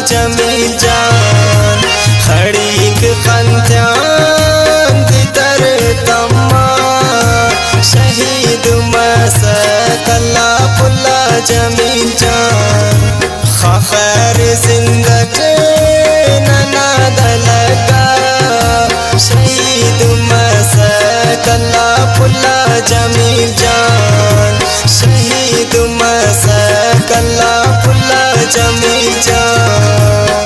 जमील जान खड़ीक खंत्यान दितर तम्मा शहीद मसकल्ला पुल्ला जमील जान खैर जिंदगी नना दलगा शहीद मसकल्ला पुल्ला जमील जान शहीद मसकल्ला पुल्ला जमील जान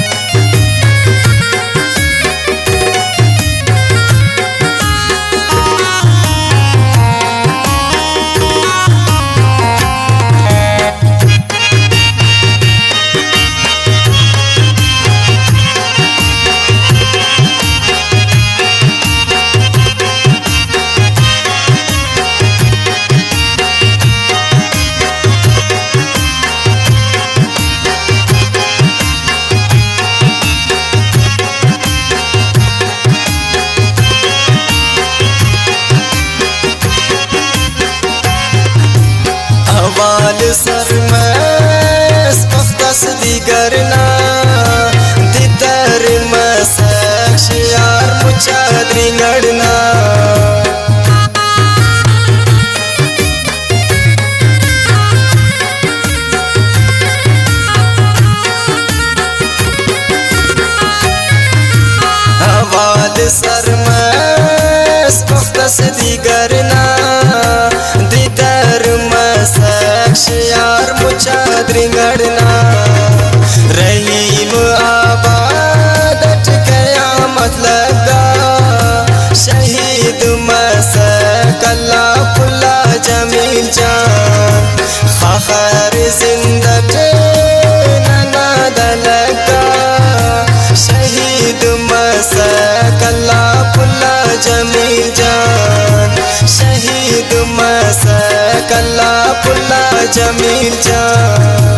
वाल सरमस मख्तस दिगरना दितर मसक शियार मुचादरी गड़ना वाल सरमस मख्तस दिगरना यार मुचादरी गड़ना रहीम आबाद कयामत लगा शहीद मसकल्ला पुल्ला जमील जान खैर जिंदगी नना दलगा शहीद मसकल्ला पुल्ला जमील जान शहीद मसकल्ला पुल्ला जमील जान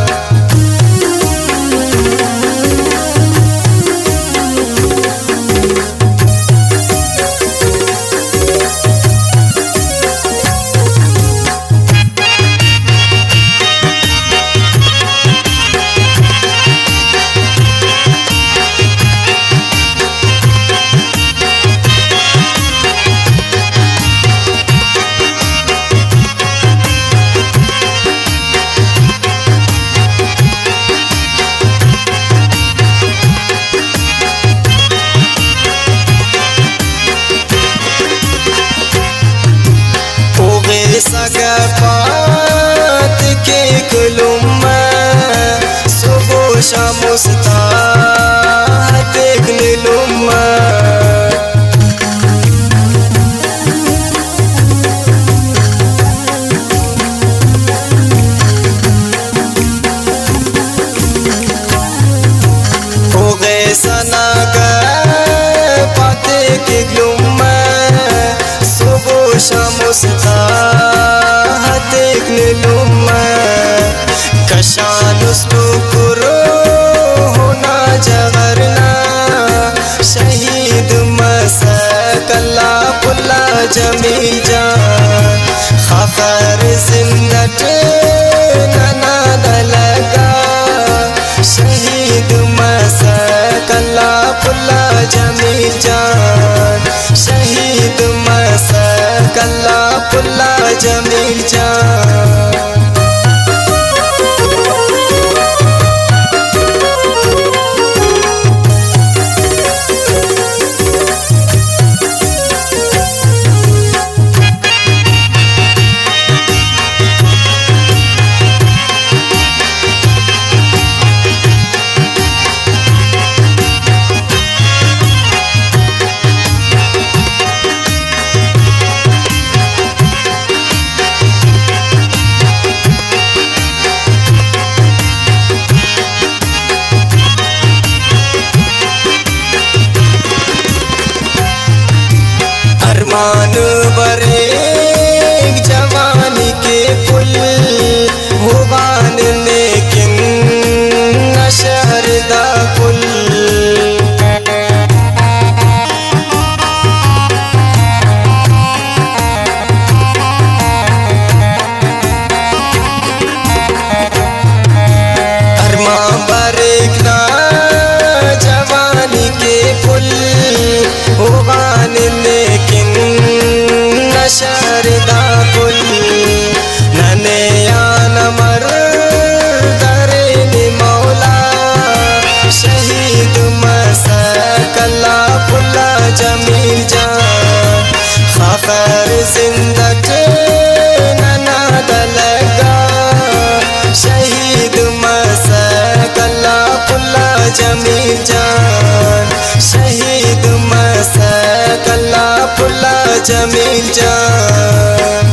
सगपात के कुलुम सुबह शामुस्ता देख नीलुम हो गए सनागर पाते के गुम सुबह शामुस्ता कशान करो होना जगरना शहीद मसकल्ला पुल्ला जमील जान खैर जिंदगी नना दलगा शहीद मसकल्ला पुल्ला जमील जान शहीद मसकल्ला पुल्ला जमील जान मान बरे जवानी के पुल हुबान लेकिन नशहरदा पुल अरमा बरे जमील जान।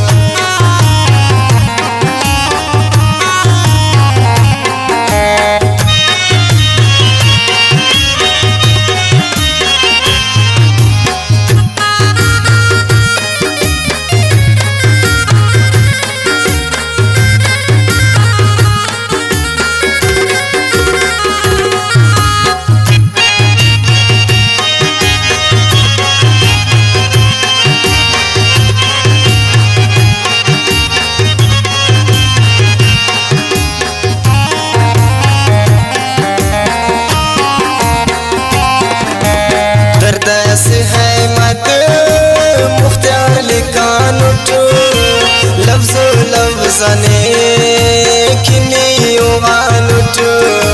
से है मत मुख्तार लिखान उठो लफ्ज़ लफ्ज़ने किनी उगान उठो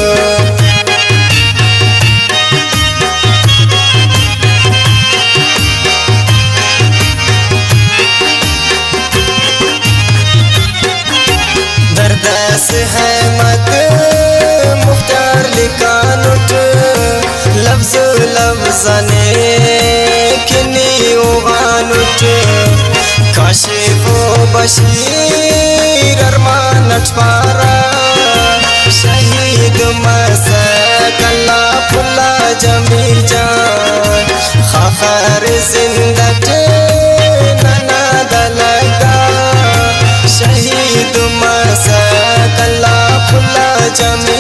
दर्द से है मत मुख्तार लिखान उठो लफ्ज़ लफ्ज़ने काशिफो बशीर अरमान अठवारा शहीद मसकल्ला फुल्ला जमील जान खखर जिंदत नना दलगा शहीद मसकल्ला फुल्ला जमील